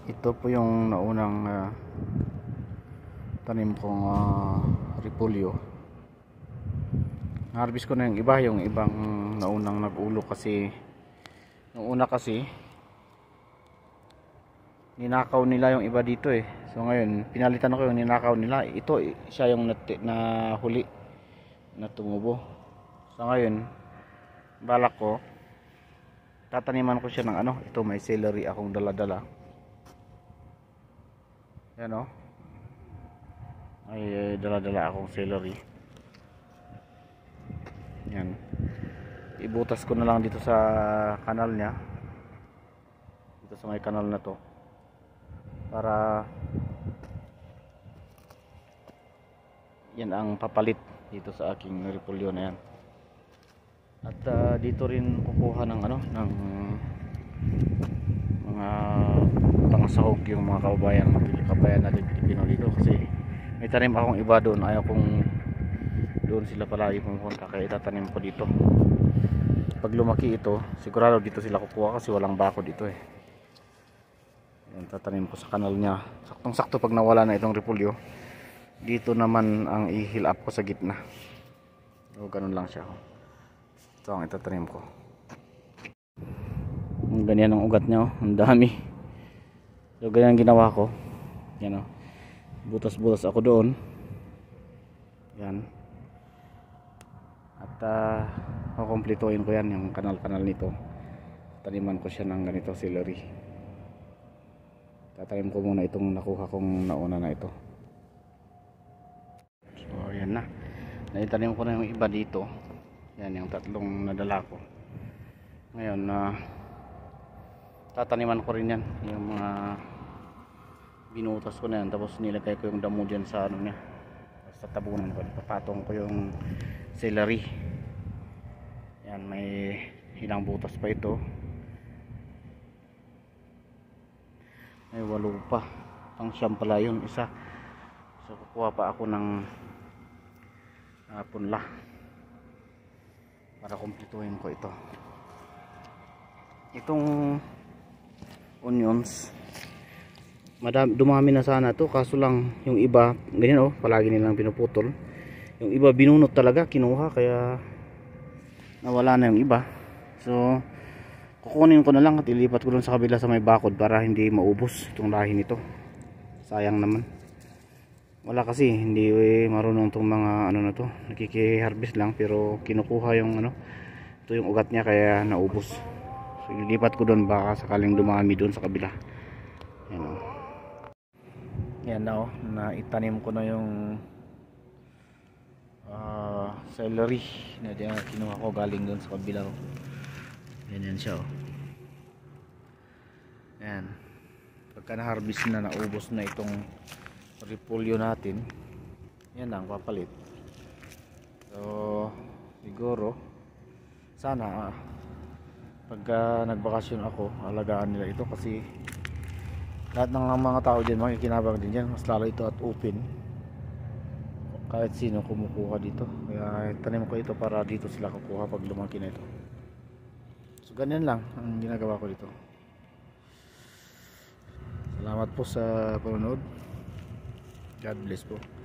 Ito po yung naunang tanim kong repolyo. Harvest ko na yung iba, yung ibang naunang nag-ulo kasi nung una kasi ninakaw nila yung iba dito eh. So ngayon pinalitan ko yung ninakaw nila. Ito siya yung nahuli na tumubo. So ngayon balak ko tataniman ko siya ng ano. Ito may celery akong dala-dala. Yan o. May dala-dala akong celery. Yan. Ibutas ko na lang dito sa kanal niya. Dito sa may kanal na to. Para yan ang papalit dito sa aking repolyo na yan. At dito rin kukuha ng ano, ng mga pangsahog yung mga kababayan natin Pilipino dito kasi may tanim akong iba doon. Ayaw kong doon sila palagi pumunta kaya itatanim ko dito. Pag lumaki ito sigurado dito sila kukuha kasi walang bako dito eh. Yan, tatanim ko sa kanal niya. Saktong sakto pag nawala na itong repolyo, dito naman ang i-heal up ko sa gitna. O ganun lang siya. Ito ang itatanim ko. Ganyan ang ugat niya, ang dami. So ganyan ang ginawa ko. Yan o. Butas-butas ako doon. Yan. At kukumplituhin ko yan, yung kanal-kanal nito. Taniman ko siya ng ganito, celery. Tatanim ko muna itong nakuha kong nauna na ito. So ayan na. Naitanim ko na yung iba dito. Yan yung tatlong nadala ko. Ngayon tataniman ko rin yan. Yung mga binutas ko na yan. Tapos nilagay ko yung damo dyan sa ano niya. Sa tabunan ko. Papatong ko yung celery. Yan, may ilang butas pa ito. May 8 pa. Pang siyam pala yun isa. So kukuha pa ako ng punla para kumpletuhin ko ito. Itong onions dumami na sana to, kaso lang yung iba ganyan palagi nilang pinuputol. Yung iba binunot talaga, kinuha, kaya nawala na yung iba. So kukunin ko na lang at ilipat ko dun sa kabila sa may bakod para hindi maubos itong lahi nito. Sayang naman. Wala kasi, hindi marunong itong mga ano na to. Nakiki-harvest lang pero kinukuha yung ano. Ito yung ugat niya kaya naubos. So ilipat ko dun baka sakaling dumami dun sa kabila. Yan o. Yan na o. Naitanim ko na yung celery na kinuha ko galing dun sa kabila o. Yan siya o. Yan. Pagka na-harvest na, naubos na itong repolyo natin, yan ang papalit. So siguro sana pagka nagbakasyon ako, alagaan nila ito kasi lahat ng mga tao dyan makikinabang din dyan. Mas lalo ito at open kahit sino kumukuha dito. Kaya tanim ko ito para dito sila kukuha pag lumaki na ito. So ganyan lang ang ginagawa ko dito. Salamat po sa panonood. God bless po.